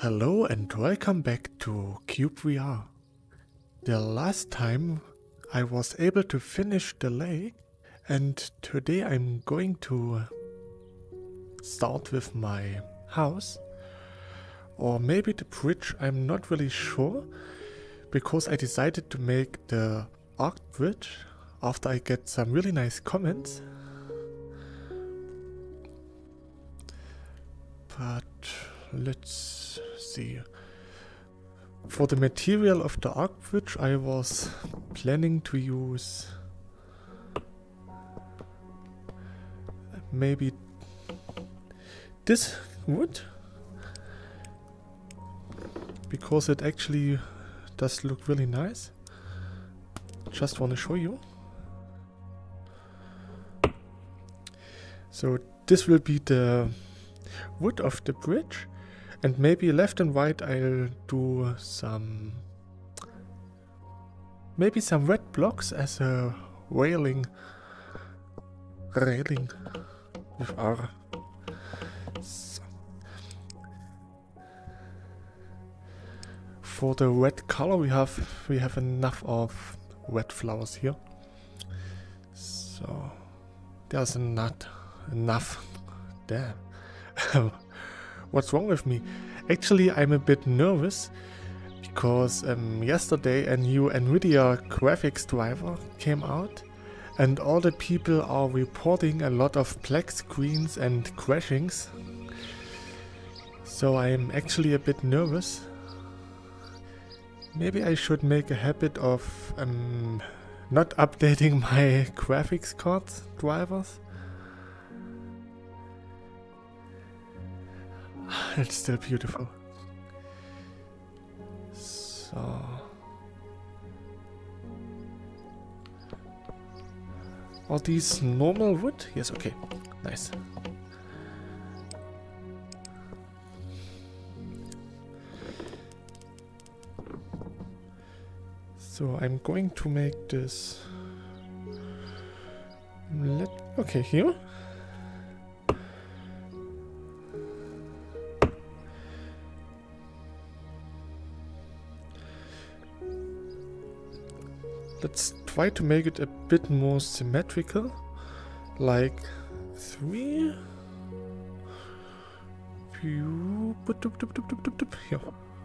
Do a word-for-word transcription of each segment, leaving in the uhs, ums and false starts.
Hello and welcome back to CubeVR. The last time I was able to finish the lake, and today I'm going to start with my house, or maybe the bridge, I'm not really sure, because I decided to make the arc bridge after I get some really nice comments. But let's see. For the material of the arc bridge I was planning to use maybe this wood, because it actually does look really nice. Just want to show you. So this will be the wood of the bridge, and maybe left and right I'll do some maybe some red blocks as a railing railing with R. So. For the red color we have we have enough of red flowers here, so there's not enough. Damn. What's wrong with me? Actually, I'm a bit nervous because um, yesterday a new NVIDIA graphics driver came out, and all the people are reporting a lot of black screens and crashings. So I'm actually a bit nervous. Maybe I should make a habit of um, not updating my graphics card drivers. It's still beautiful. So are these normal wood? Yes, okay. Nice. So I'm going to make this let okay here. Let's try to make it a bit more symmetrical, like three. Here.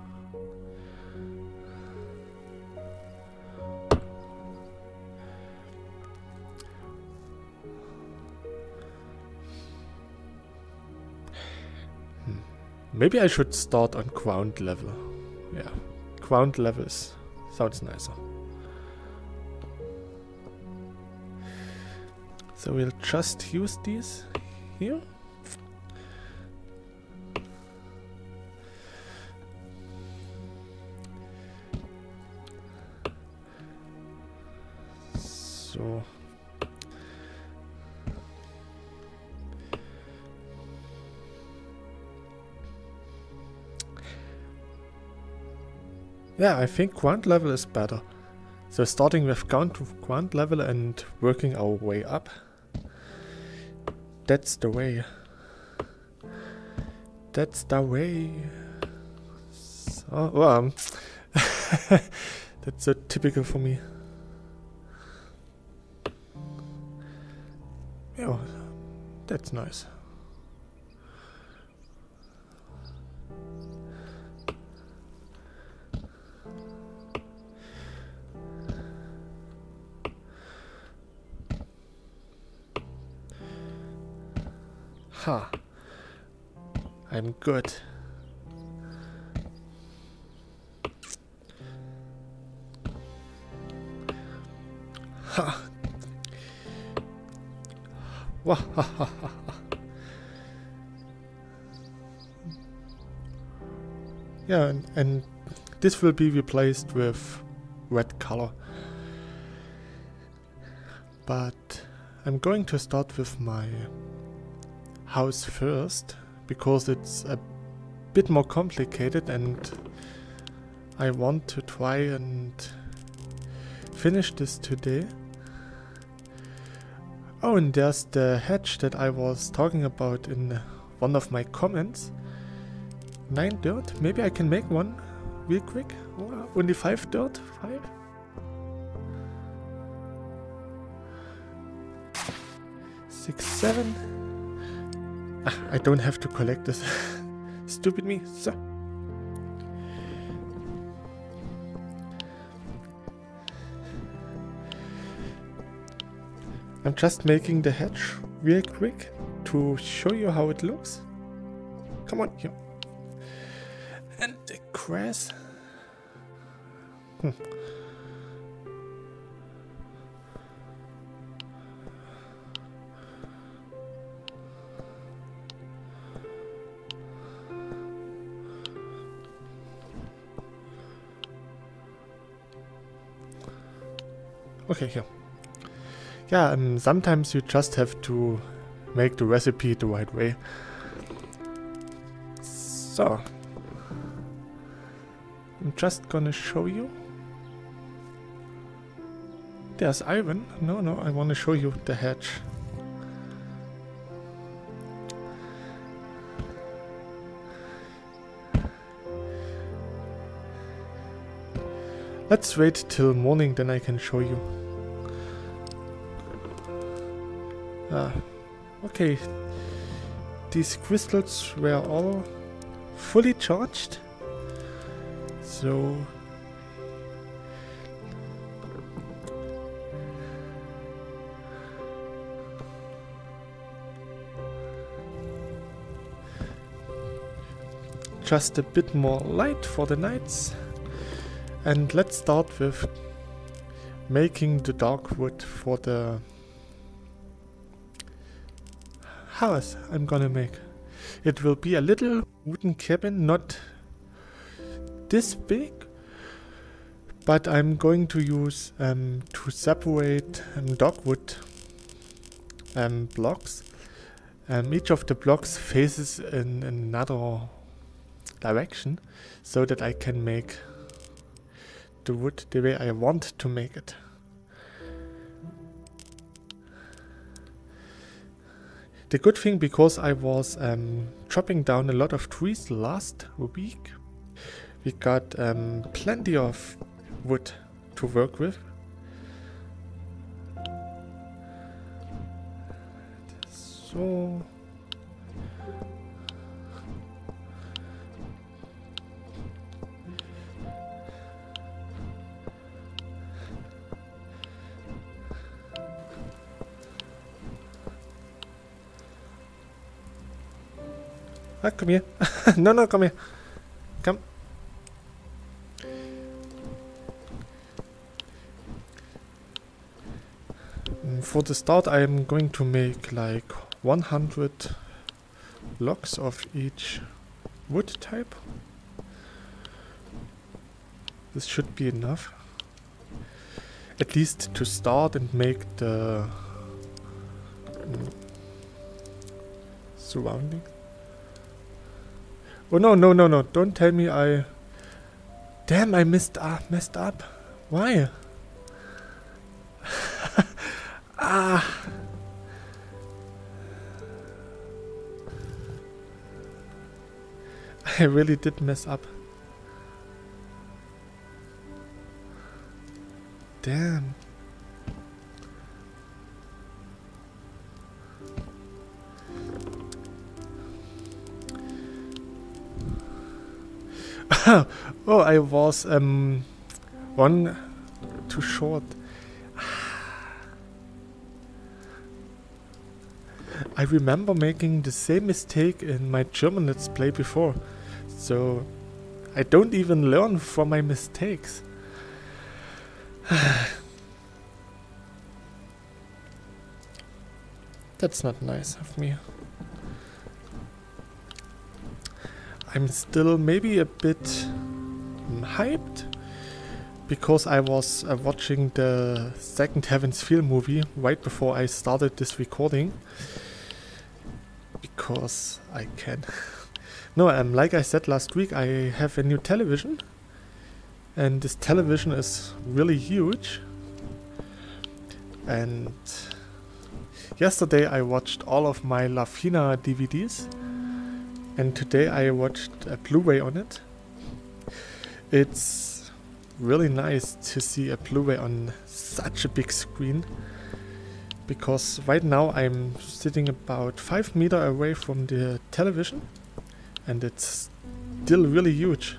Hmm. Maybe I should start on ground level. Yeah, ground level is, sounds nicer. So we'll just use these here. So yeah, I think ground level is better. So starting with ground, ground level and working our way up. That's the way. That's the way. So, well, um, that's so typical for me. Yeah, that's nice. Ha! I'm good. Ha! Wah ha ha ha ha. Yeah, and, and this will be replaced with red color. But I'm going to start with my house first, because it's a bit more complicated and I want to try and finish this today. Oh, and there's the hedge that I was talking about in one of my comments. nine dirt. Maybe I can make one real quick. Oh, only five dirt. Five. Six, seven. Ah, I don't have to collect this. Stupid me. So. I'm just making the hatch real quick to show you how it looks. Come on, here. And the grass. Hmm. Okay, here. Yeah, um, sometimes you just have to make the recipe the right way. So, I'm just gonna show you. There's iron. No, no, I want to show you the hatch. Let's wait till morning, then I can show you. Ah, okay. These crystals were all fully charged. So just a bit more light for the nights. And let's start with making the dark wood for the house I'm gonna make. It will be a little wooden cabin, not this big, but I'm going to use um, to separate um, dogwood um, blocks. Um, each of the blocks faces in another direction, so that I can make the wood the way I want to make it. The good thing, because I was um, chopping down a lot of trees last week, we got um, plenty of wood to work with. So ah, come here. no, no, come here. Come. For the start, I am going to make like one hundred blocks of each wood type. This should be enough. At least to start and make the mm, surrounding. Oh no, no, no, no, don't tell me I... Damn, I messed up, messed up. Why? Ah. I really did mess up. Damn. Oh, I was um one too short. I remember making the same mistake in my German Let's Play before, so I don't even learn from my mistakes. That's not nice of me. I'm still maybe a bit um, hyped because I was uh, watching the second Heaven's Feel movie right before I started this recording. Because I can. No, um, like I said last week, I have a new television. And this television is really huge. And yesterday I watched all of my La Fina D V Ds. and today I watched a Blu-ray on it. It's really nice to see a Blu-ray on such a big screen, because right now I'm sitting about five meters away from the television and it's still really huge.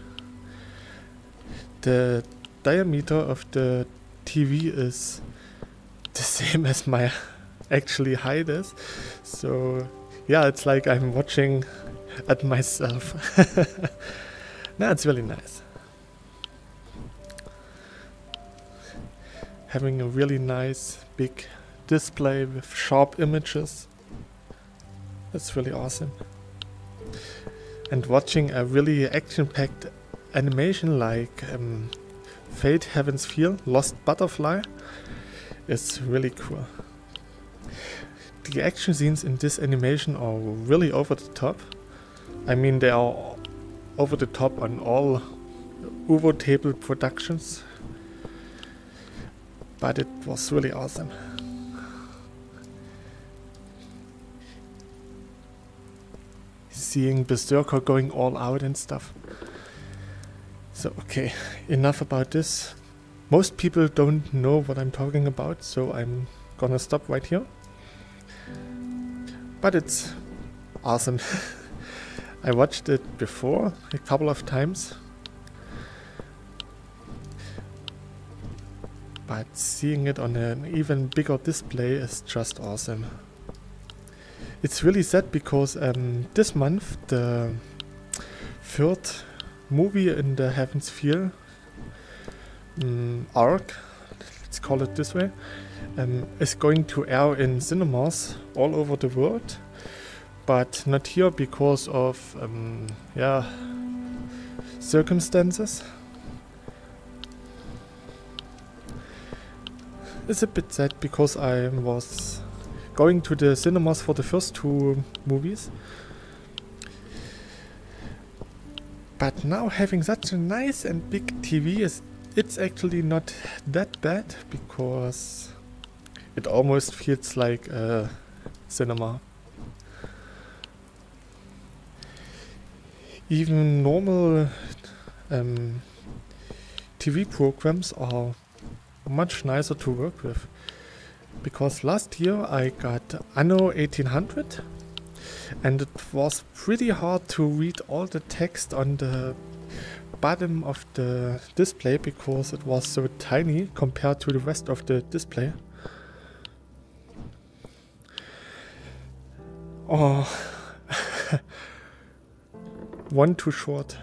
The diameter of the T V is the same as my actually height is, so yeah, it's like I'm watching at myself. No, it's really nice. Having a really nice big display with sharp images. That's really awesome. And watching a really action-packed animation like um, Fate Heaven's Feel, Lost Butterfly is really cool. The action scenes in this animation are really over the top. I mean, they are over the top on all Ufotable productions, but it was really awesome. Seeing Berserker going all out and stuff. So okay, enough about this. Most people don't know what I'm talking about, so I'm gonna stop right here. But it's awesome. I watched it before a couple of times, but seeing it on an even bigger display is just awesome. It's really sad because um, this month the third movie in the Heaven's Feel um, arc, let's call it this way, um, is going to air in cinemas all over the world, but not here because of um, yeah, circumstances. It's a bit sad because I was going to the cinemas for the first two movies, but now having such a nice and big T V is it's actually not that bad, because it almost feels like a cinema. Even normal um, T V programs are much nicer to work with, because last year I got Anno eighteen hundred and it was pretty hard to read all the text on the bottom of the display because it was so tiny compared to the rest of the display. Oh, one too short.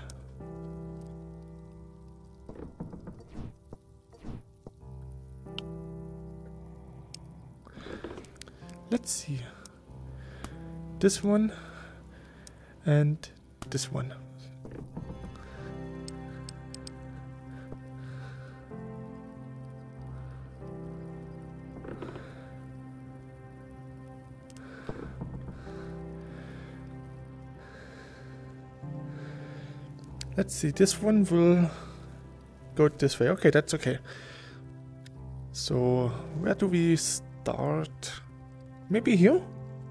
Let's see. This one and this one. Let's see, this one will go this way. Okay, that's okay. So, where do we start? Maybe here?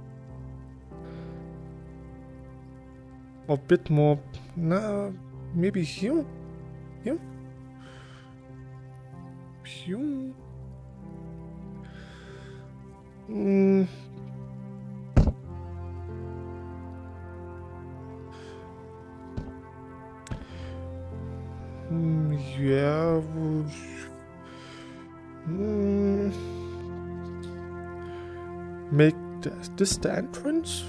Or a bit more... No, maybe here? Here? Here? Mm. Mm, yeah. Mm. Make th this the entrance?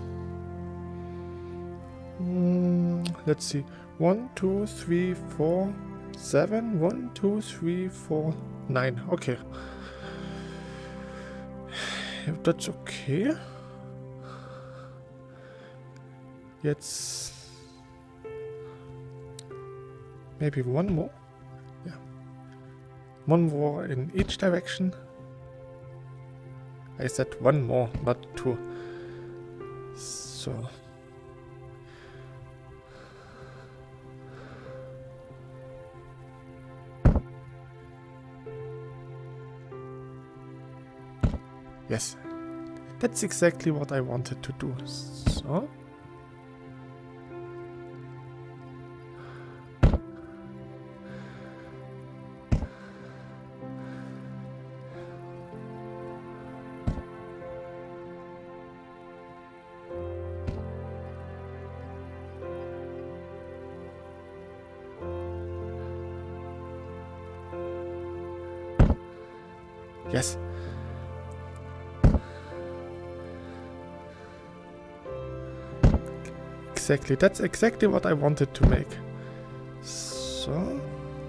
Mm, let's see. One, two, three, four, seven. One, two, three, four, nine. Okay. If that's okay. Jetzt maybe one more. Yeah. One more in each direction. I said one more, not two. So. Yes. That's exactly what I wanted to do. So. Yes. Exactly. That's exactly what I wanted to make. So.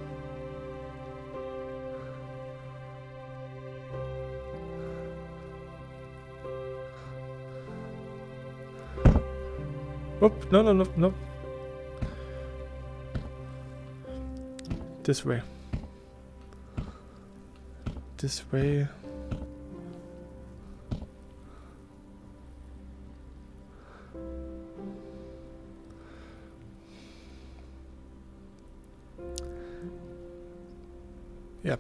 Oop, no, no, no, no. This way. This way. Yeah.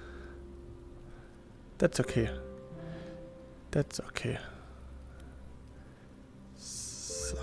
That's okay. That's okay. So.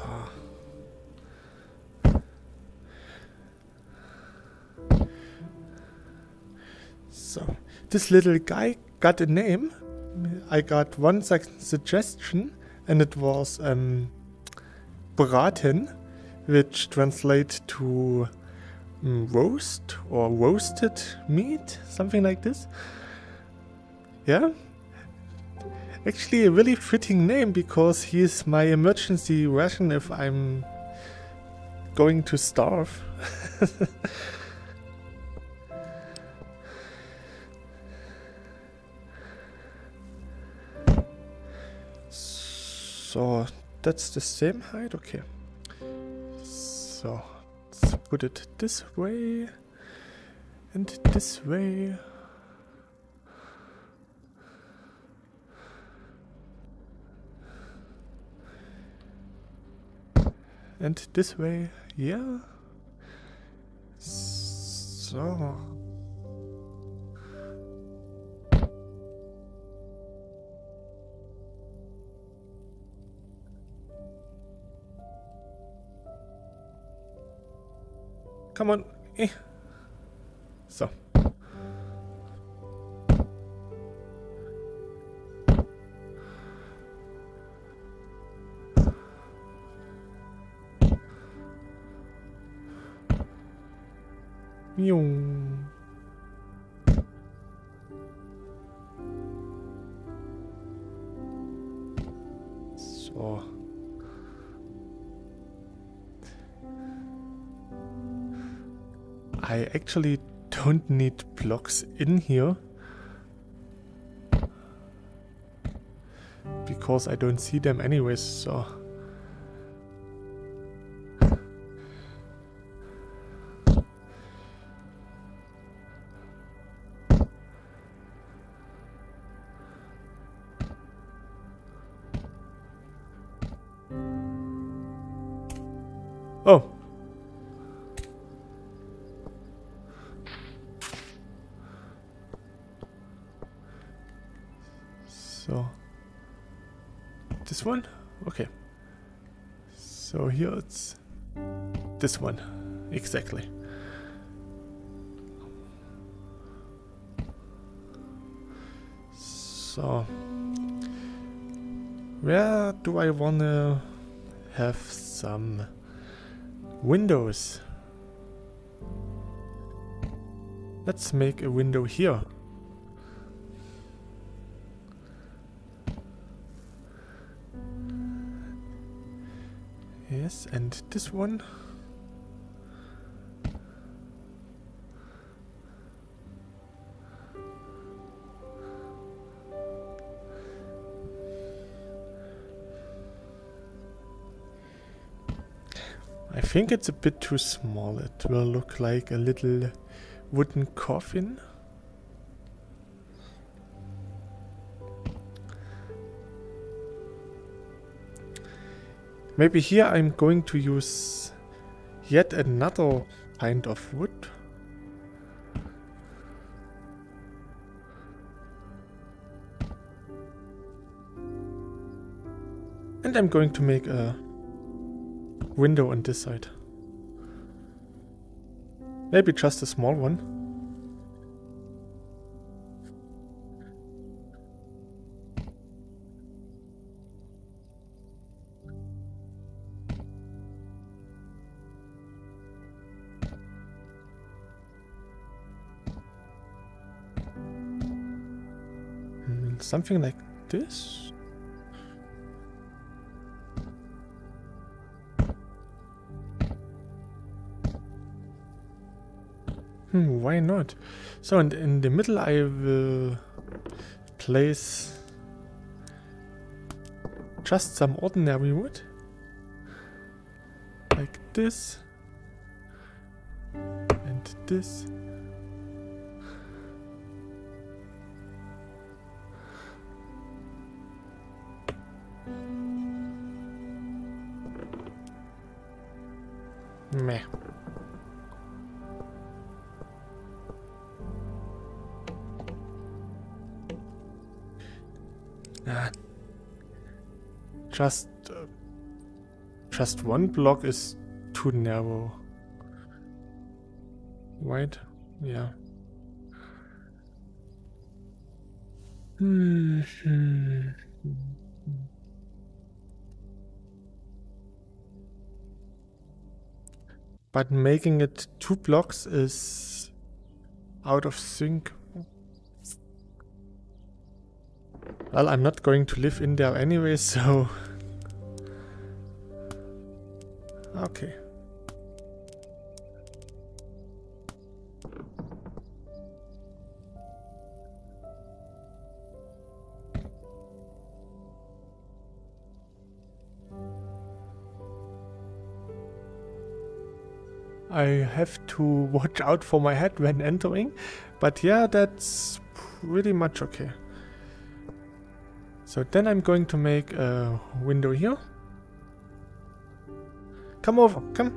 So, this little guy got a name. I got one su suggestion, and it was um, braten, which translates to um, roast or roasted meat, something like this. Yeah, actually a really fitting name because he is my emergency ration if I'm going to starve. So that's the same height, okay. So let's put it this way and this way. And this way, yeah. So. Come on. Eh. So. Meow. So. I actually don't need blocks in here because I don't see them anyways, so. Oh. So, this one? Okay. So here it's this one. Exactly. So, where do I wanna have some windows? Let's make a window here. Yes, and this one. I think it's a bit too small. It will look like a little wooden coffin. Maybe here I'm going to use yet another kind of wood. And I'm going to make a window on this side. Maybe just a small one. something like this. Hmm, why not? So, and in the middle I will place just some ordinary wood. Like this. And this. Meh. Ah. Just, uh, just one block is too narrow. Right? Yeah. Hmm. But making it two blocks is out of sync. Well, I'm not going to live in there anyway, so... Okay. I have to watch out for my head when entering, but yeah, that's pretty much okay. So then I'm going to make a window here. Come over, come.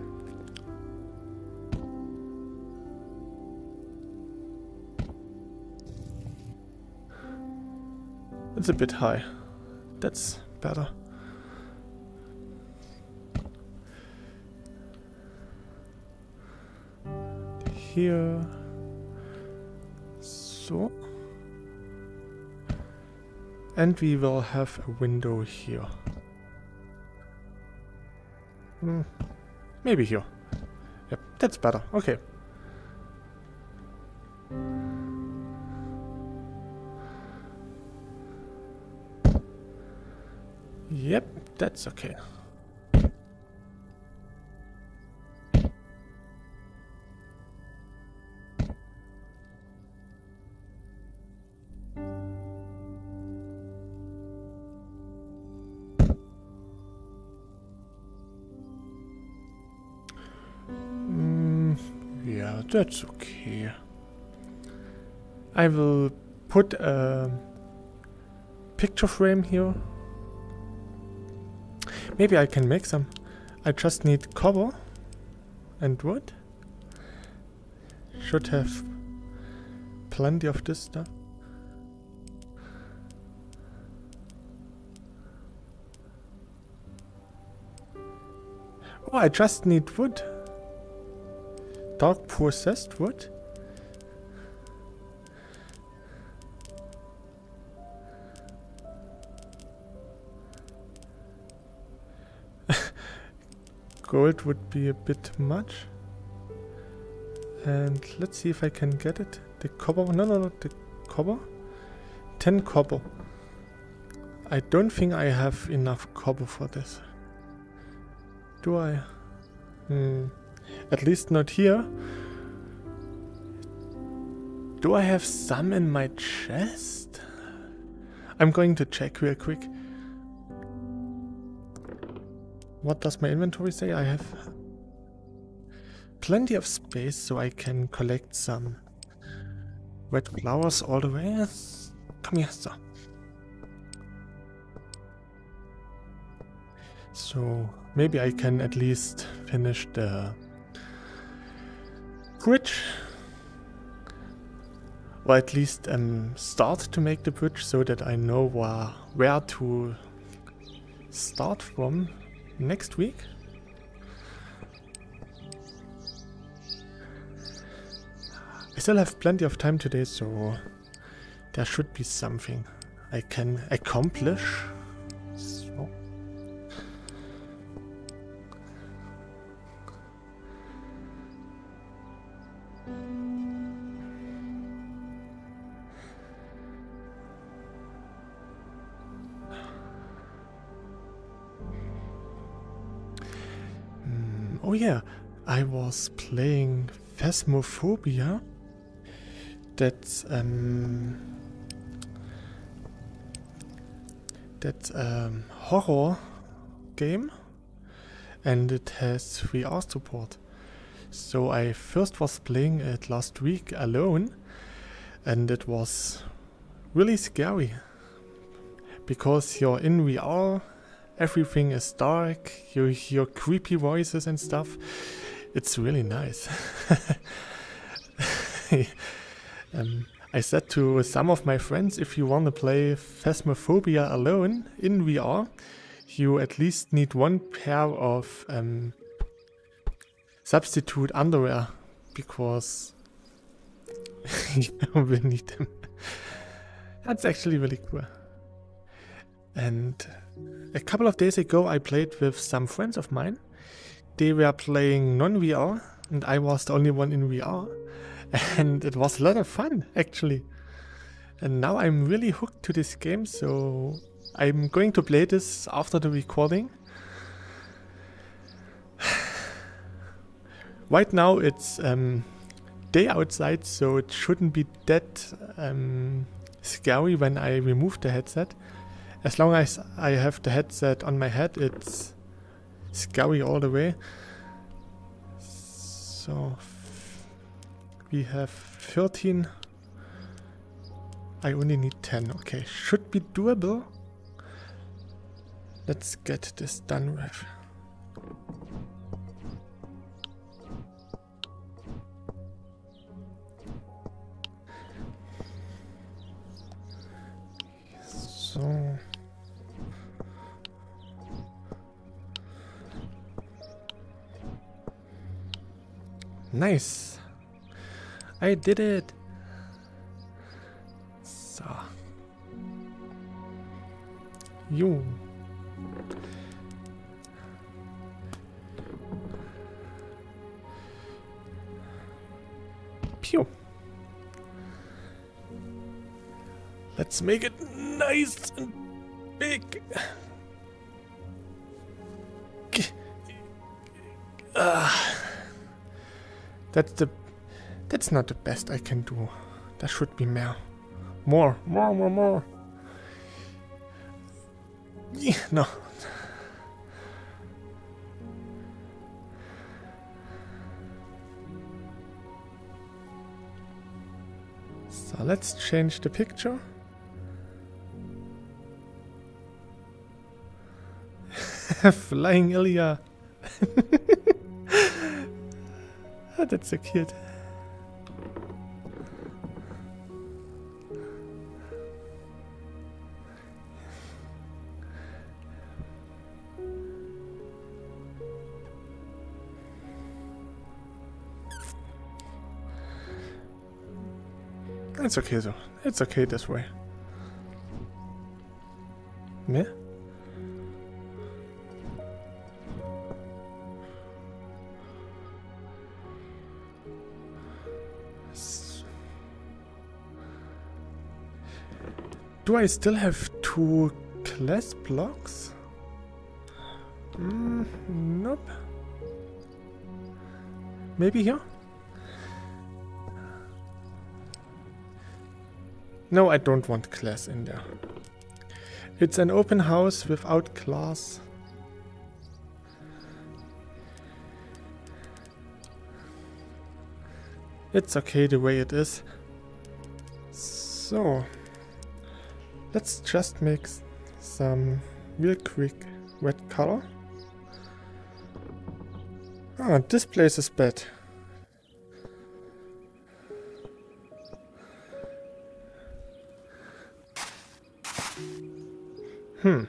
It's a bit high. That's better. Here. So. And we will have a window here. Hmm. Maybe here. Yep, that's better. Okay. Yep, that's okay. That's okay. I will put a picture frame here. Maybe I can make some. I just need copper and wood. Should have plenty of this stuff. Oh, I just need wood. Dark processed wood? Gold would be a bit much. And let's see if I can get it. The copper, no, no, no, the copper. ten copper. I don't think I have enough copper for this. Do I? Hmm. At least not here. Do I have some in my chest? I'm going to check real quick. What does my inventory say? I have plenty of space so I can collect some red flowers all the way. Come here, sir. So maybe I can at least finish the bridge, or at least um, start to make the bridge so that I know where, where to start from next week. I still have plenty of time today, so there should be something I can accomplish. So. yeah, I was playing Phasmophobia. That's um that's a horror game, and it has V R support. So I first was playing it last week alone, and it was really scary because you're in V R, everything is dark, you hear creepy voices and stuff. It's really nice. um, I said to some of my friends, if you want to play Phasmophobia alone in V R, you at least need one pair of um, substitute underwear, because you will need them. That's actually really cool. And a couple of days ago I played with some friends of mine. They were playing non-V R and I was the only one in V R. And it was a lot of fun, actually. And now I'm really hooked to this game, so I'm going to play this after the recording. Right now it's um, day outside, so it shouldn't be that um, scary when I remove the headset. As long as I have the headset on my head, it's scary all the way. So we have thirteen. I only need ten. Okay, should be doable. Let's get this done with. So nice. I did it. So you pew. Let's make it nice and big. Uh, that's the that's not the best I can do. There should be more. More, more, more, more. Yeah, no. So let's change the picture. Flying Ilya. Oh, that's so cute. It's okay though. It's okay this way. Me? Do I still have two class blocks? Mm, nope. Maybe here? No, I don't want class in there. It's an open house without class. It's okay the way it is. So, let's just make some real quick red color. Ah, this place is bad. Hmm.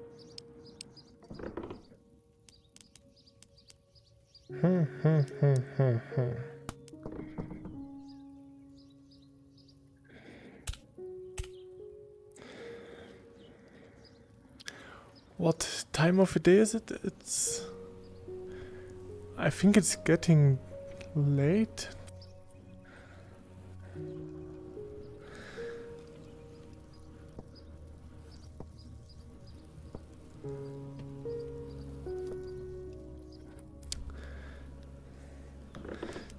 Hmm, hmm, hmm, hmm, hmm. What time of the day is it? It's... I think it's getting late.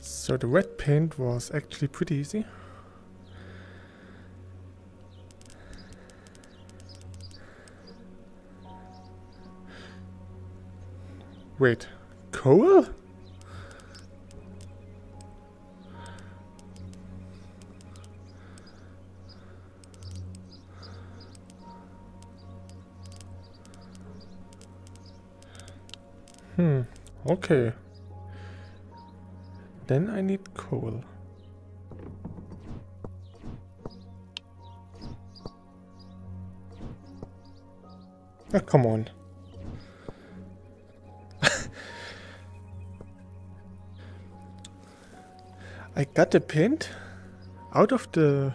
So the red paint was actually pretty easy. Wait, coal? Hmm, okay. Then I need coal. Oh, come on. I got the paint out of the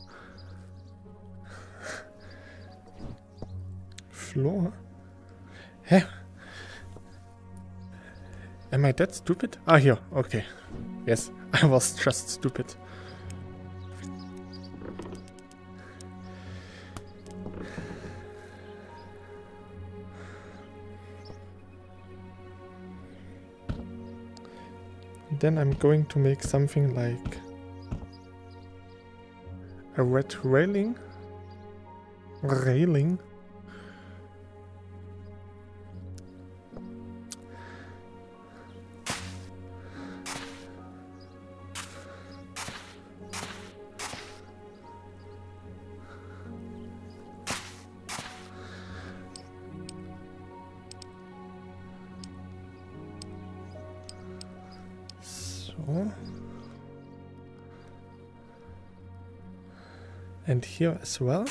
floor. Hä? Am I that stupid? Ah, here. Okay. Yes, I was just stupid. Then I'm going to make something like a red railing. Railing. So. And here as well.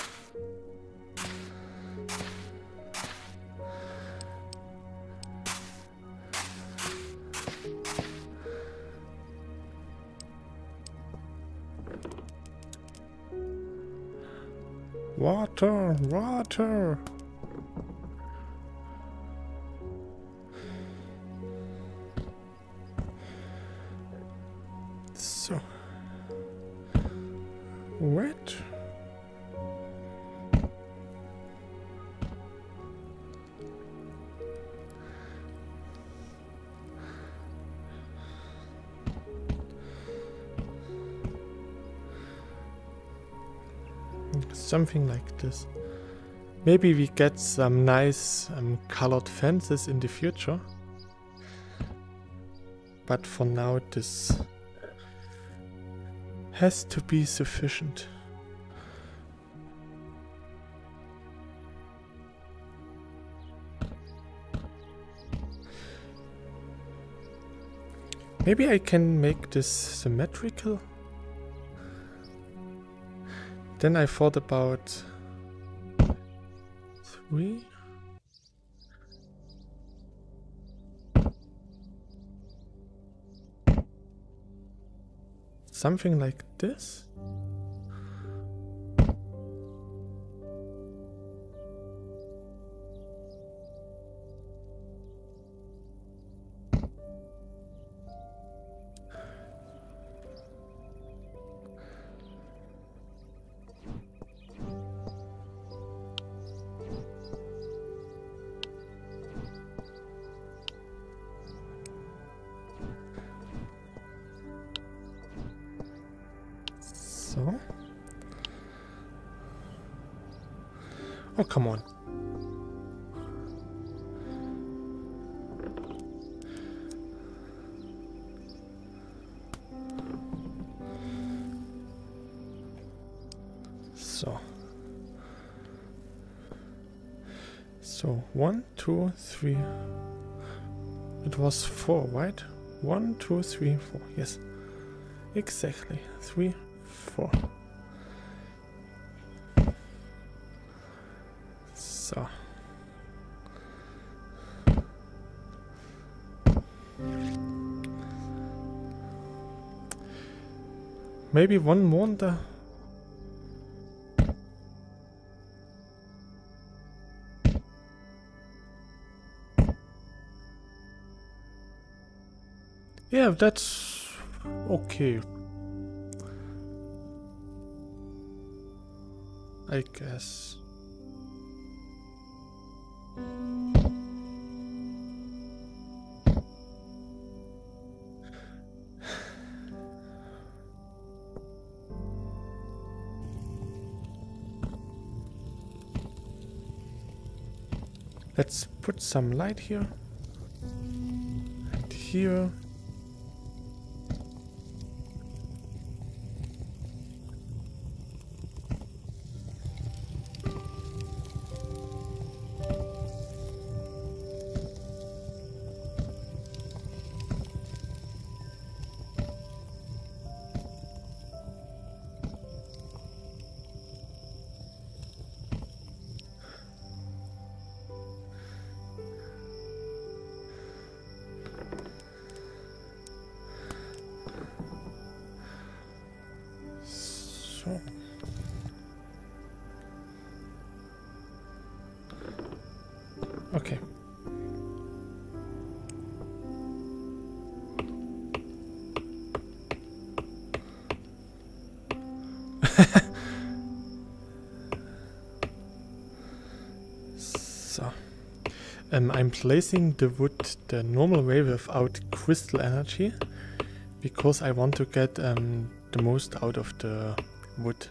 Water, water. So. Wet. Something like this. Maybe we get some nice um, colored fences in the future. But for now this has to be sufficient. Maybe I can make this symmetrical. Then I thought about three. Something like this. So. Oh, come on. So. So, one, two, three. It was four, right? One, two, three, four. Yes. Exactly. Three, four. So. Maybe one more in the... Yeah, that's okay. I guess. Let's put some light here and here. So. Okay. So. Um, I'm placing the wood the normal way without crystal energy because I want to get um, the most out of the wood.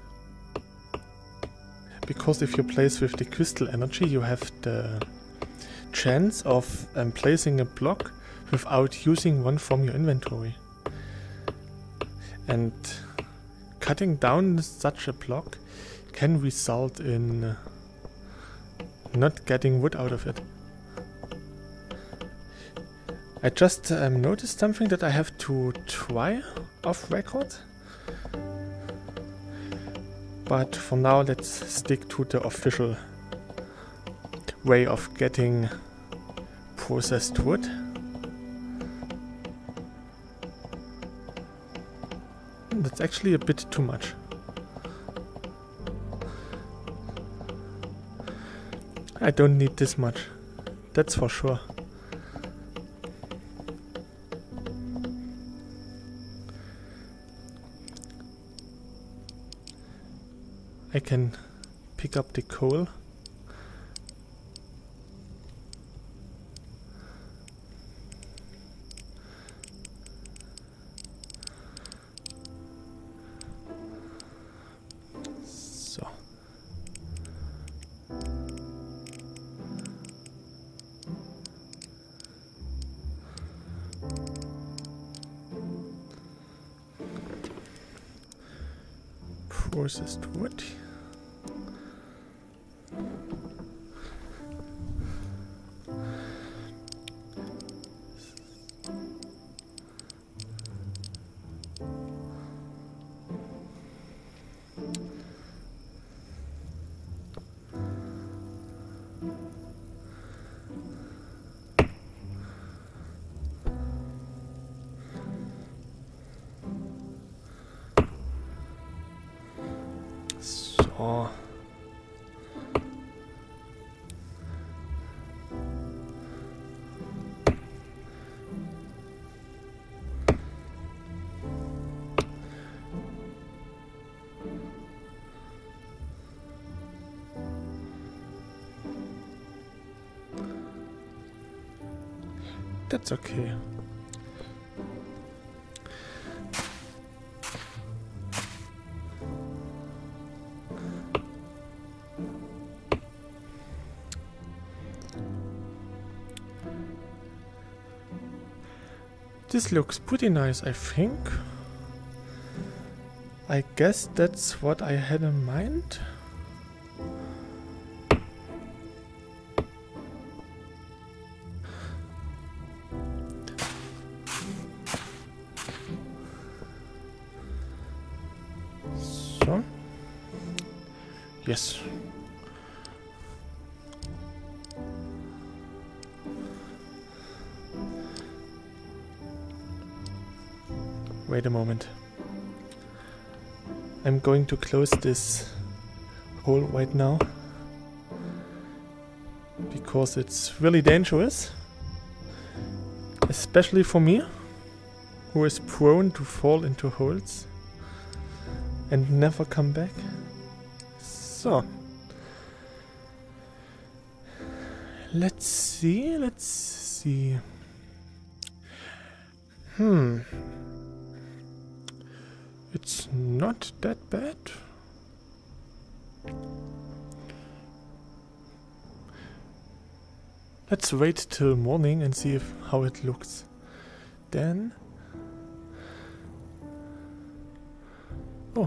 Because if you place with the crystal energy, you have the chance of um, placing a block without using one from your inventory. And cutting down such a block can result in uh, not getting wood out of it. I just um, noticed something that I have to try off record. But for now, let's stick to the official way of getting processed wood. That's actually a bit too much. I don't need this much, that's for sure. I can pick up the coal. So. Processed wood. So. That's okay. This looks pretty nice, I think. I guess that's what I had in mind. So. Yes. Wait a moment. I'm going to close this hole right now because it's really dangerous, especially for me, who is prone to fall into holes and never come back. So, let's see, let's see. Hmm. It's not that bad. Let's wait till morning and see if, how it looks. Then... Oh.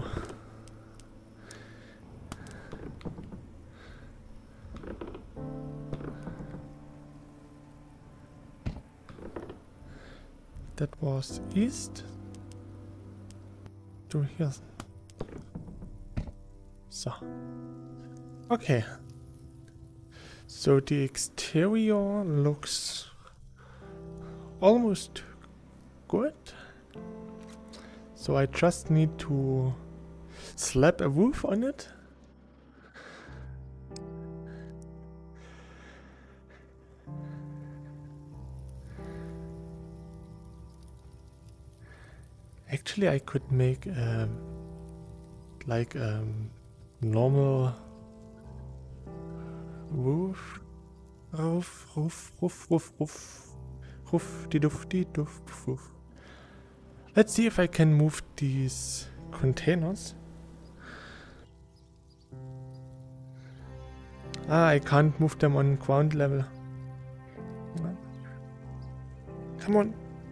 That was east. To here. So. Okay. So the exterior looks almost good. So I just need to slap a roof on it. Actually, I could make um, like a normal roof, roof, roof, roof, roof, roof, roof, die duft, die duft, roof. Let's see if I can move these containers. Ah, I can't move them on ground level. Come on.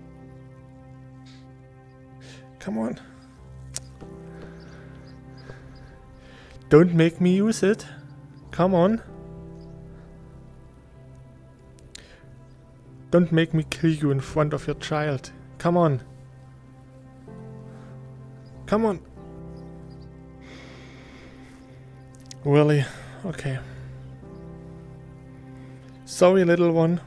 Come on. Don't make me use it. Come on. Don't make me kill you in front of your child. Come on. Come on. Really? Okay. Sorry, little one.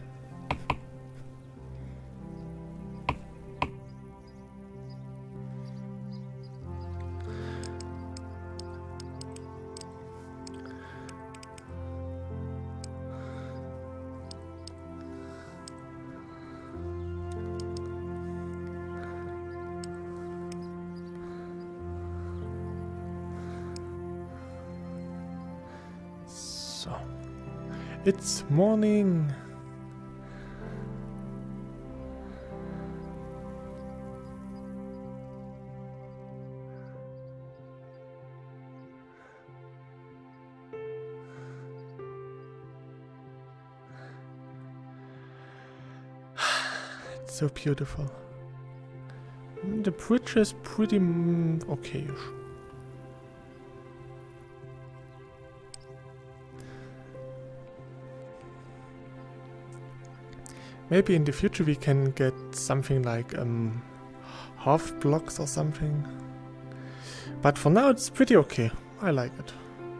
So, it's morning. It's so beautiful. The bridge is pretty mm, okay-ish. Maybe in the future we can get something like um, half blocks or something. But for now it's pretty okay. I like it.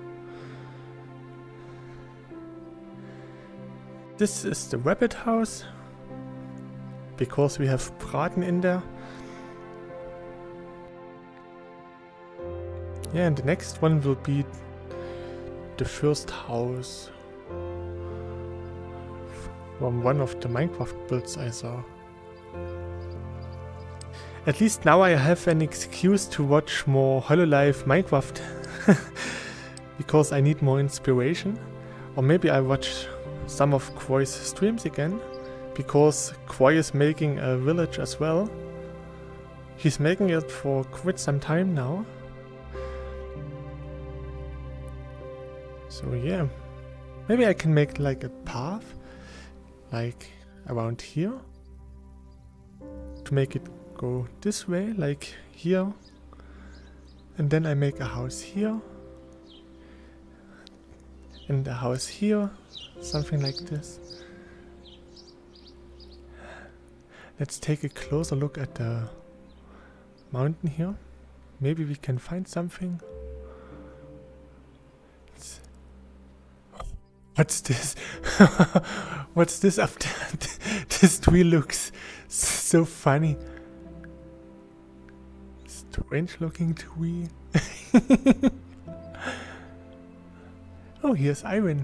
This is the rabbit house. Because we have Braten in there. Yeah, and the next one will be the first house. From one of the Minecraft builds I saw. At least now I have an excuse to watch more Hololive Minecraft. Because I need more inspiration. Or maybe I watch some of Quoy's streams again. Because Quoy is making a village as well. He's making it for quite some time now. So yeah. Maybe I can make like a path. Like around here, to make it go this way, like here, and then I make a house here, and a house here, something like this. Let's take a closer look at the mountain here. Maybe we can find something. It's What's this? What's this up there? This tree looks so funny. Strange looking tree. Oh, here's iron.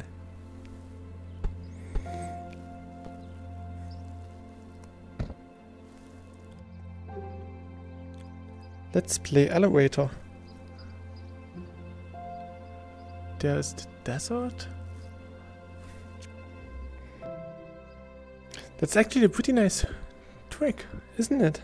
Let's play elevator. There's the desert. That's actually a pretty nice trick, isn't it?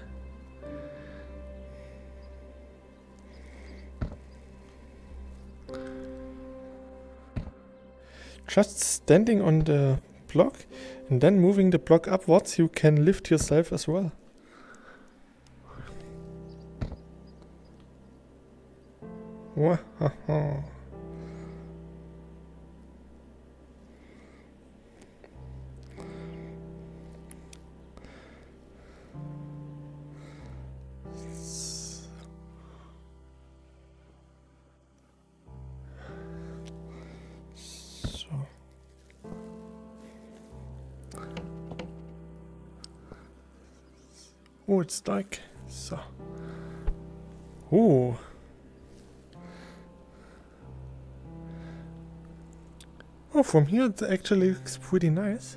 Just standing on the block and then moving the block upwards you can lift yourself as well. Wahaha. Oh, it's dark. So. Oh. Oh, from here it actually looks pretty nice.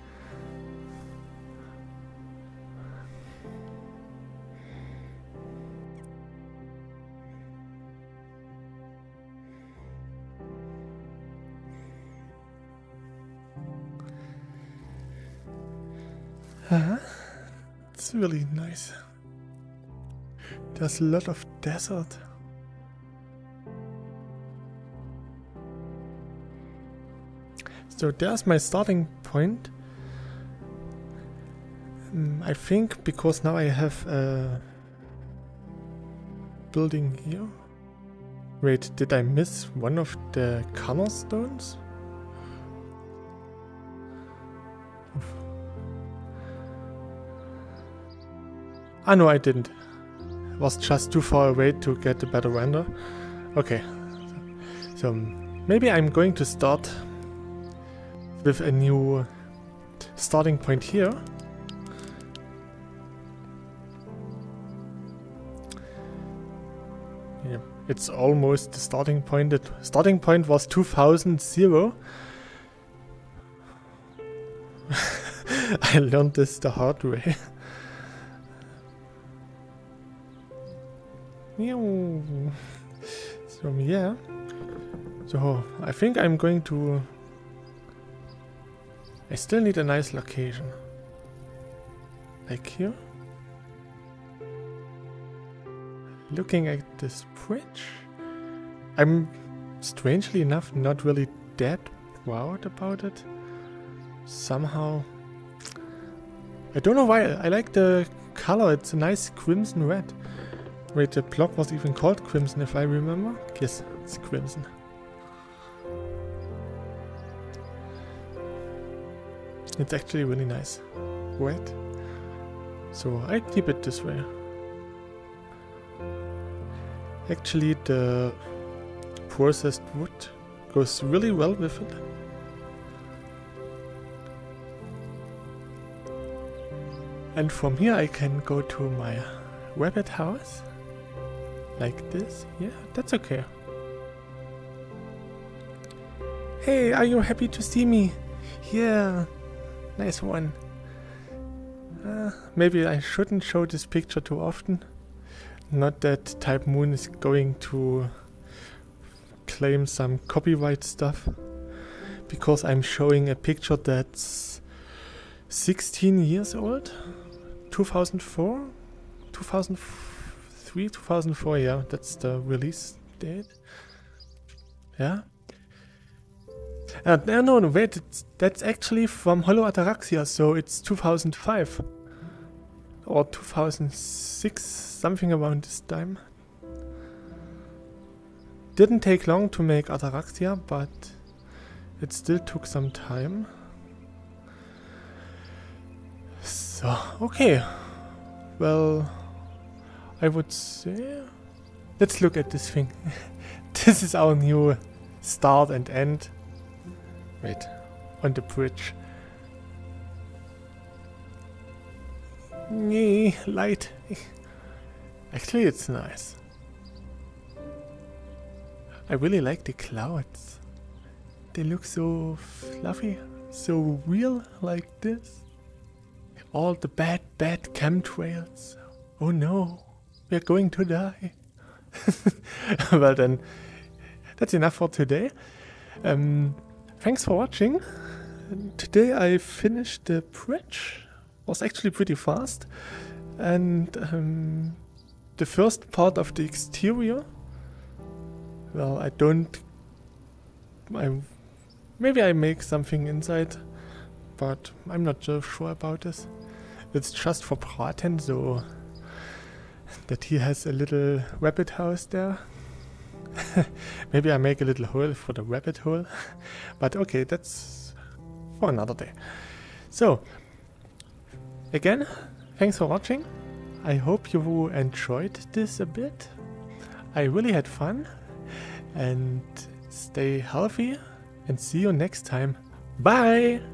Uh-huh. It's really nice. There's a lot of desert. So there's my starting point. Um, I think because now I have a building here. Wait, did I miss one of the cornerstones? Ah no, I didn't. It was just too far away to get a better render. Okay. So maybe I'm going to start with a new starting point here. Yeah, it's almost the starting point. The starting point was two thousand. I learned this the hard way. So yeah, so I think I'm going to, I still need a nice location, like here, looking at this bridge. I'm strangely enough not really that proud about it, somehow. I don't know why, I like the color, it's a nice crimson red. Wait, the block was even called Crimson if I remember. Yes, it's Crimson. It's actually really nice. Red. So I keep it this way. Actually the processed wood goes really well with it. And from here I can go to my rabbit house. Like this? Yeah, that's okay. Hey, are you happy to see me? Yeah, nice one. Uh, maybe I shouldn't show this picture too often. Not that Type Moon is going to claim some copyright stuff. Because I'm showing a picture that's sixteen years old? two thousand four? two thousand three, two thousand four, yeah, that's the release date. Yeah. Uh, no, no, no, wait, it's, that's actually from Hollow Ataraxia, so it's two thousand five. Or two thousand six, something around this time. Didn't take long to make Ataraxia, but it still took some time. So, okay. Well, I would say, let's look at this thing. This is our new start and end. Wait, on the bridge. Nee, light. Actually, it's nice. I really like the clouds. They look so fluffy, so real like this. All the bad, bad chemtrails. Oh no. We're going to die. Well then, that's enough for today. Um, thanks for watching. Today I finished the bridge. Was actually pretty fast. And um, the first part of the exterior. Well, I don't... I, maybe I make something inside. but I'm not so sure about this. It's just for Braten, so that he has a little rabbit house there. Maybe I make a little hole for the rabbit hole. But okay, that's for another day. So, again, thanks for watching. I hope you enjoyed this a bit. I really had fun. And stay healthy. And see you next time. Bye!